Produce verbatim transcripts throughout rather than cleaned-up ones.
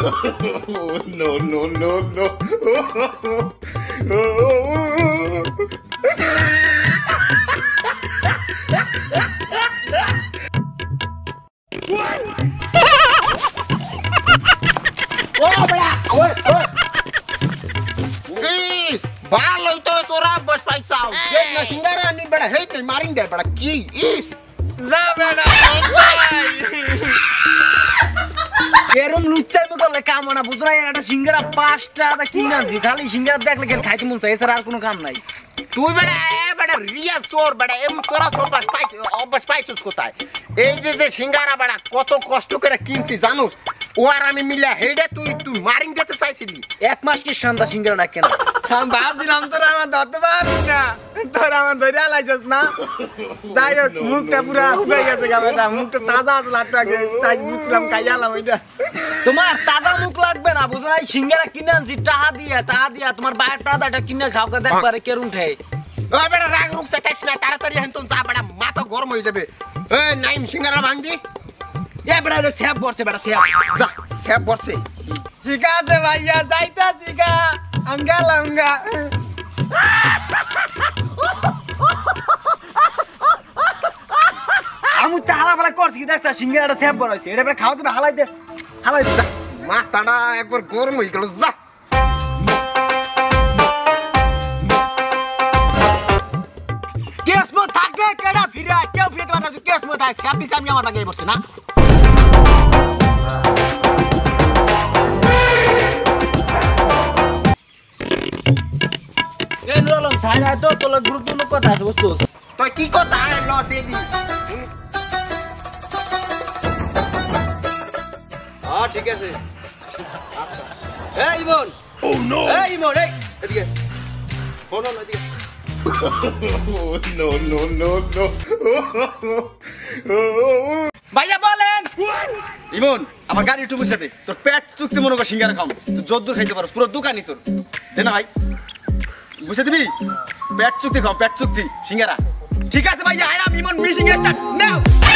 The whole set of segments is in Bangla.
No, no, no, no. Balo to sora bus fight sound. Hey na singara ni bada hey te maring de bada ki is. Za bada এরম লুচ্চাই মো করলে কাম না বুঝরা এর একটা সিঙ্গারা পাঁচটা দা কিনা জি খালি সিঙ্গারা দেখলে কেন খাইতে মন চাই এছাড়া আর কোনো কাম নাই তুই বড় এ বড় রিয়া সোর বড় এম সোরা সব বাস পাইছ অবস পাইছস কোথায় এই যে যে সিঙ্গারা বড় কত কষ্ট করে কিনছি জানোস ও আর আমি মিলা হেডে তুই তুই মারিং দিতে চাইছিলি এক মাস কি শান্তা সিঙ্গারা কেন আমি ভাবছিলাম তোরা আমার ধরতে পারবি না তোরা আমার ধরে আলাইছস না যাই হোক মুখটা পুরা হয়ে গেছে গাবেটা মুখটা তাজা আছে লাটটাকে চাই বুঝলাম খাইয়ালাম ওইটা তোমার তাজা মুখ লাগবে না বুঝো না সিঙ্গারা কিনে আনছি টাকা দিয়া টাকা দিয়া তোমার বাইরে টাকাটা কিনে খাও কে দেখবারে কেরুন ঠাই ও বড় রাগ রুক চাইছ না তাড়াতাড়ি হেন তো যা বড় মাথা গরম হয়ে যাবে এ নাইম সিঙ্গারা ভাঙদি এ বড় সেব বর্ছে বড় সেব যা সেব বর্ছে ঠিক আছে ভাইয়া যাইতা শিখা আমি গেলাম গা আমি তো হালা ফালা করছি কি দেখছ সিঙ্গারাটা সেব বড়াইছে এটা বড় খাওয়া দিবে হালাই দে হালাই যা মাথাটা একবার গরম হয়ে গেল যা কেস মো থাকে কেডা ফিরা কেউ ফিরতে পারে না কেস মো থাকে সেব দিছে আমি আমার বাগে বসছে না এ নরলম সাইনা তো তোর গুরুত্বপূর্ণ কথা আছে বুঝছো তুই কি কথা ল দেবি হ্যাঁ ঠিক আছে এই ইমন ও নো এই ইমন এই এদিকে ফোন অন এদিকে No, no, no, no. ভাইয়া বলেন ইমন আমার গাড়ি একটু মুছে দে তোর পেট চুক্তি মনে কর সিঙ্গারা খাও তুই যদ্দুর খাইতে পারস পুরো দোকানই তোর দে না ভাই মুছে দিবি পেট চুক্তি খাও পেট চুক্তি সিঙ্গারা ঠিক আছে ভাইয়া I am Emon missing start now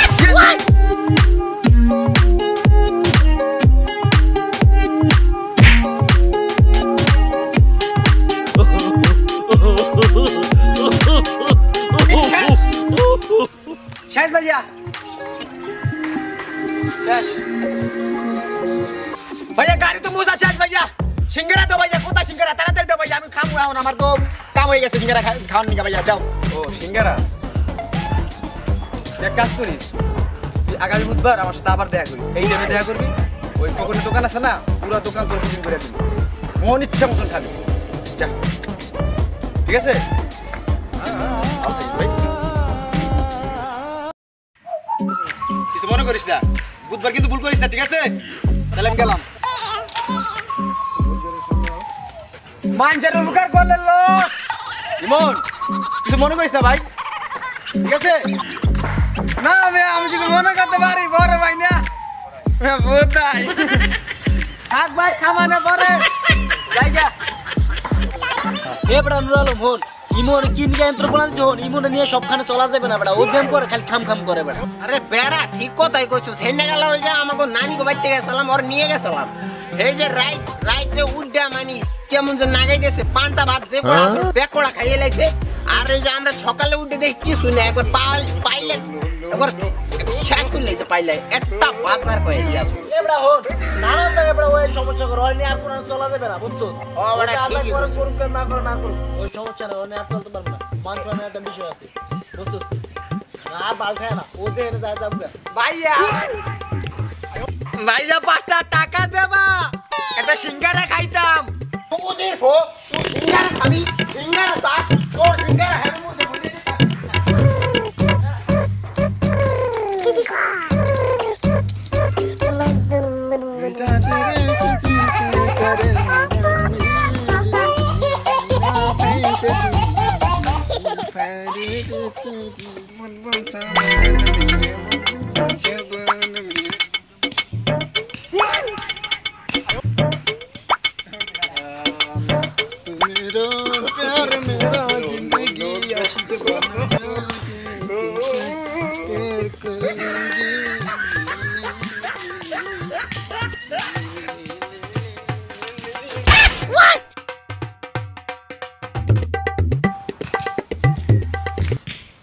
শেষ ভাইয়া শেষ ভাইয়া গাড়ি তো মুছা শেষ ভাইয়া সিঙ্গারা দাও ভাইয়া কোথায় সিঙ্গারা তাড়াতাড়ি দাও ভাইয়া আমি খাবো এখন আমার তো কাম হয়ে গেছে সিঙ্গারা খাওয়ার নিকা ভাইয়া দাও ও সিঙ্গারা এক কাজ করিস আগামী বুধবার আমার সাথে আবার দেখা করি এই টাইমে দেখা করবি ওই পকেটের দোকান আছে না পুরো দোকান তোর বুকিং করে দিবি মন ইচ্ছা মতন খাবি যা ঠিক আছে কিছু মনে করিস না বুধবার কিন্তু ভুল করিস না ঠিক আছে তাহলে আমি গেলাম মানজার উপকার করলে লস ইমন কিছু মনে করিস না ভাই ঠিক আছে না আমি আমি কিছু মনে করতে পারি বড় ভাই না বোধাই থাক ভাই খামানে পরে জায়গা এ বড় নুরালম হন ইমন কিন যন্ত্র বানাইছে হন ইমন নিয়ে সবখানে চলা যাবে না বড় ও জেম করে খালি খাম খাম করে বড় আরে বেড়া ঠিক কথাই কইছস হেনে গেল ওই যে আমাগো নানি গো বাইতে গেছলাম আর নিয়ে গেছলাম এই যে রাইট রাইতে উড্ডা মানি কেমন যে নাগাই দিয়েছে পান্তা ভাত যে কোড়া বেকোড়া খাইয়ে লাইছে আর এই যে আমরা সকালে উঠে দেখি কি শুনে একবার পাল পাইলে একবার শাক করে লাইছে পাইলে একটা ভাত আর কই দিয়াছ এবড়া হন নানান জায়গা বড় ওই সমস্যা করে হয়নি আর কোন চলা যাবে না বুঝছো ও বড় ঠিক করে শুরু করে না করে না করো ওই সমস্যা না ওনে আর চলতে পারবে না মান সম্মানের একটা বিষয় আছে বুঝছো না বাল খায় না ও যে এনে যায় যাবে ভাইয়া ভাইয়া পাঁচটা টাকা দেবা একটা সিঙ্গারা খাইতাম তোদের হো তুই সিঙ্গারা খাবি সিঙ্গারা সাথ তোর সিঙ্গারা হের মধ্যে বলে দিদি খা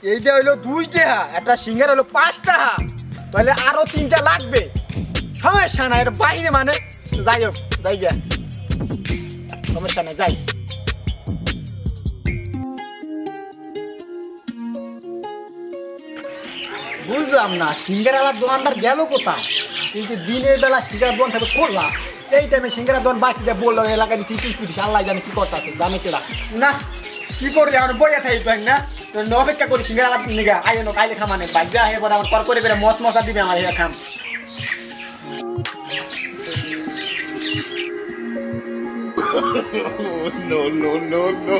এইটা হইলো দুই টাকা, একটা সিঙ্গারা হলো পাঁচ টাকা, তাহলে আরো তিনটা লাগবে। সমস্যা নাই, এটা বাইরে মানে যাই হোক, যাই গিয়া, সমস্যা নাই, যাই। বুঝলাম না সিঙ্গারার দোকানদার গেল কোথায়? এই যে দিনের বেলা সিঙ্গারা দোকান থাকে খোলা, এই টাইমে সিঙ্গারা দোকান বাকি দিয়ে বললো এলাকায় দিচ্ছি তিরিশ পিটিস, আল্লাহ জানে কি করতে আছে, জানে কেলা না কি করবি আমার বইয়া থাকি পাই না, অপেক্ষা করি সিঙ্গারা নিগা আই নো কাইলে খামানে বাইক যা হে পরে আমার কর করে করে মস মশা দিবে আমার হে খাম। no, no, no, no.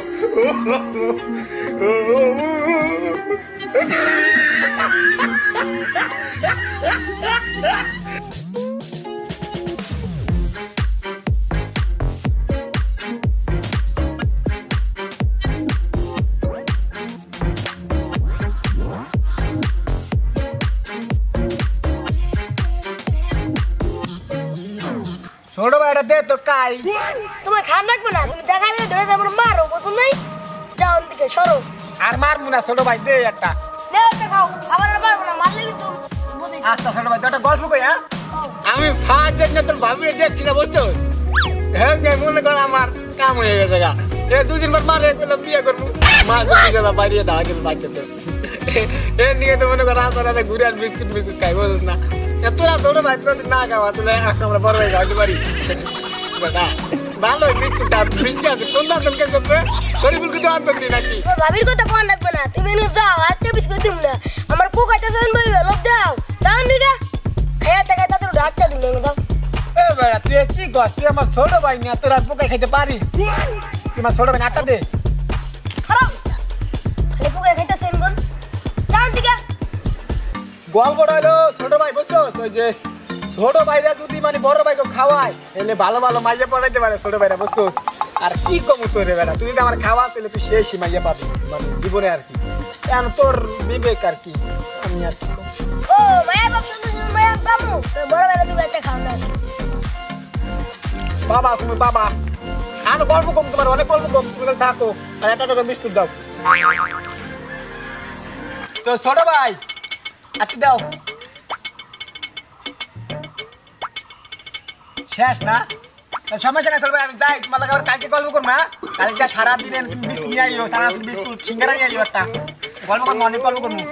ছোট ভাইটা দে তো কাই। তোমার খান রাখবে না, তুমি জায়গা নিয়ে ধরে তেমন মারো, পছন্দ নেই যাও দিকে সরো। আর মারবো না ছোট ভাই, দে একটা। নেও তো খাও, আবার আর মারবো না, মারলে কিন্তু আচ্ছা ছোট ভাই, একটা গল্প কই। হ্যাঁ আমি ফার্স্ট জন্য তোর ভাবি দেখছি না বুঝছো, হ্যাঁ মনে কর আমার কাম হয়ে গেছে গা, এ দুদিন পর মারে বললাম বিয়ে করবো, মাছ ধরে বাইরে দাওয়া কিন্তু বাচ্চাতে এর নিয়ে তো মনে কর রাস্তা রাস্তা ঘুরে আর বিস্কুট বিস্কুট খাই বুঝিস না। তোরা ছোট ভাই তোরা না খাওয়া তাহলে আমরা বড় ভাই খাওয়াতে পারি ভালো বিস্কুটটা বিস্কুট আছে কোন দাম কে করবে শরীফুল কিছু আনতে দিই নাকি। ভাবির কথা কোন রাখবে না, তুমি এনে যাও আজকে বিস্কুট দিব না, আমার পোকাটা জয়েন বইবে লোক দাও দাও দিগা খায়া টাকা তাতে ডাক্তার দিন না দাও। এ ভাই তুই কি কর, তুই আমার ছোট ভাই না, তোর আর পোকা খাইতে পারি, তুই আমার ছোট ভাই আটটা দে। খারাপ খালি পোকা খাইতে সেন বল যাও দিগা। গল্পটা হলো ছোট ভাই বুঝছো, ওই যে ছোট ভাইরা যদি মানে বড় ভাইকে খাওয়ায় তাহলে ভালো ভালো মাইজে পড়াইতে পারে ছোট ভাইরা বুঝছো। আর কি কমু তোর রে বেটা, তুই যদি আমার খাওয়া তাহলে তুই সেই সীমাইয়া পাবি মানে জীবনে আর কি, এখন তোর বিবেক আর কি, আমি আর কি ও মায়া বাপ শুধু মায়া বামু বড় বেলা তুমি একটা খাও না। বাবা তুমি বাবা আর গল্প কম, তোমার অনেক গল্প কম, তুমি থাকো আর একটা টাকা বিস্কুট দাও তো ছোট ভাই আটি দাও। শেষ না সমস্যা নাই চলবে, আমি যাই তোমার লাগে কালকে গল্প করবো। হ্যাঁ কালকে সারাদিন তুমি বিস্কুট নিয়ে আইও, সারা বিস্কুট সিঙ্গারা নিয়ে আইও, একটা গল্প করবো, অনেক গল্প করবো।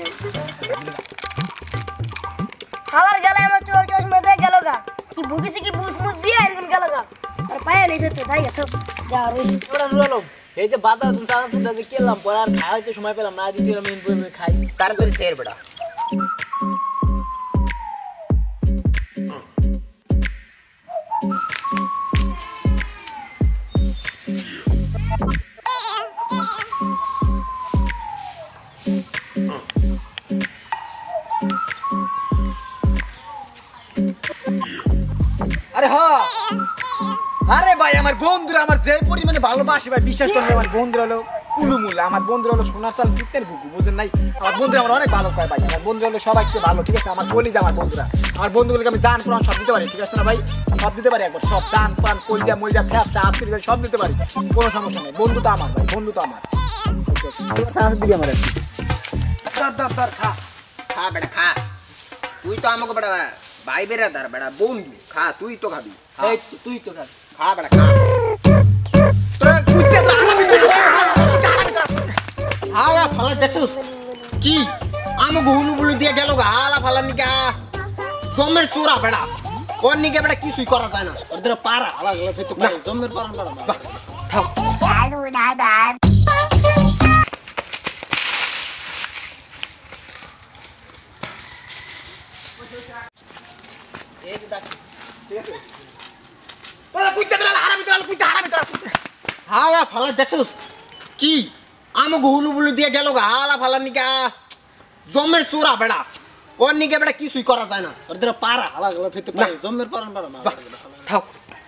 খাবার গেলে আমার চোখ চশমা দিয়ে গেল গা, কি ভুগেছি কি বুঝ মুঝ দিয়ে এরকম গেল গা, আর পায়ে নেই ফেরতে তাই গেছে যা রইস। ওরা নুরালো এই যে বাজার তুমি চাচা সুদা যে কেলাম পরে আর খাওয়া হইতে সময় পেলাম না, যদি আমি ইনপুট খাই তারপরে সের বেটা আরে হ্যাঁ আরে ভাই আমার বন্ধুরা আমার যে পরিমাণে ভালোবাসে ভাই বিশ্বাস করবে, আমার বন্ধুরা হলো কুলুমুল, আমার বন্ধুরা হলো সোনার চাল কিতের গুগু বুঝেন নাই, আমার বন্ধুরা আমার অনেক ভালো করে ভাই, আমার বন্ধুরা হলো সবাইকে ভালো, ঠিক আছে আমার কলিজা, আমার বন্ধুরা আমার বন্ধুগুলোকে আমি জান প্রাণ সব দিতে পারি, ঠিক আছে না ভাই, সব দিতে পারি একবার, সব জান প্রাণ কলিজা মলিজা ফ্যাপটা আত্মীয় সব দিতে পারি, কোনো সমস্যা নেই, বন্ধু তো আমার ভাই, বন্ধু তো আমার দিবি আমার খা খা বেটা খা, তুই তো আমাকে বেটা ভাই বেড়াদার বেটা বন্ধু, খা তুই তো খাবি, এই তুই তো খা খা বেটা খা। হালা ফালা দেখছিস কি আমাকে হুলু বুলু দিয়ে গেল গা, হালা ফালা নিকা জমের চোরা বেড়া, ওর নিকে বেটা কিছুই করা যায় না, ওর ধরে পারা আলাদা আলাদা ফেতে পারে জমের পারান পারা যা, খাও। এই যে দেখ, ঠিক আছে তোরা কুইতে দিলা হারামি তোরা কুইতে হারামি তোরা হালা ফালা দেখছিস কি আমাকে হুলু বুলু দিয়ে গেল গা, হালা ফালা নিকা জমের চোরা বেড়া, ওর নিকে বেটা কিছুই করা যায় না, ওর ধরে পারা আলাদা আলাদা ফেতে পারে জমের পারান পারা যা, খাও।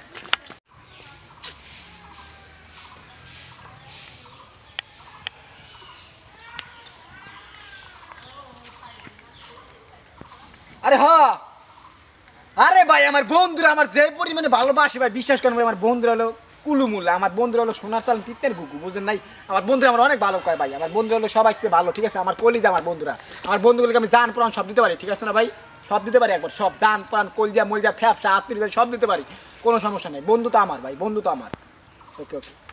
আরে হ্যাঁ আরে ভাই আমার বন্ধুরা আমার যে পরিমাণে ভালোবাসে ভাই বিশ্বাস করেন ভাই, আমার বন্ধুরা হলো কুলুমুলা আমার বন্ধুরা হলো সোনার চাল পিত্তের গুগু বুঝেন নাই আমার বন্ধুরা আমার অনেক ভালো কয় ভাই আমার বন্ধুরা হলো সবাই চেয়ে ভালো ঠিক আছে আমার কলিজা আমার বন্ধুরা আমার বন্ধুগুলোকে আমি জান প্রাণ সব দিতে পারি ঠিক আছে না ভাই সব দিতে পারি একবার সব জান প্রাণ কলজা মলজা ফ্যাপসা আত্মীয় সব দিতে পারি কোনো সমস্যা নেই বন্ধু তো আমার ভাই বন্ধু তো আমার ওকে ওকে